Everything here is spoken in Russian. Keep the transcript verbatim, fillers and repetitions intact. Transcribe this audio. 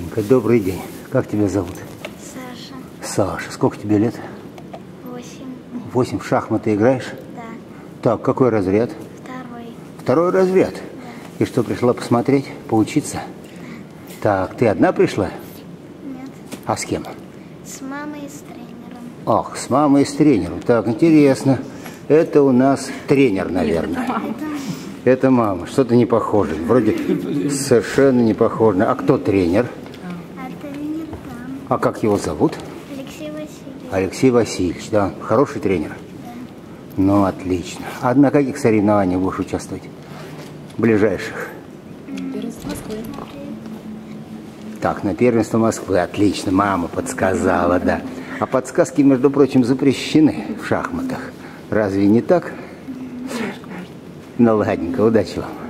Сашенька, добрый день. Как тебя зовут? Саша. Саша. Сколько тебе лет? Восемь. Восемь. В шахматы играешь? Да. Так, какой разряд? Второй. Второй разряд? Да. И что, пришла посмотреть, поучиться? Да. Так, ты одна пришла? Нет. А с кем? С мамой и с тренером. Ах, с мамой и с тренером. Так, интересно. Это у нас тренер, наверное. Это мама. Это мама. Что-то не похоже. Вроде совершенно не похоже. А кто тренер? А тренер там. А как его зовут? Алексей Васильевич. Алексей Васильевич, да. Хороший тренер? Да. Ну, отлично. А на каких соревнованиях будешь участвовать? Ближайших? Первенство Москвы. Так, на первенство Москвы. Отлично, мама подсказала, да. А подсказки, между прочим, запрещены в шахматах. Разве не так? Ну, ладненько, удачи вам.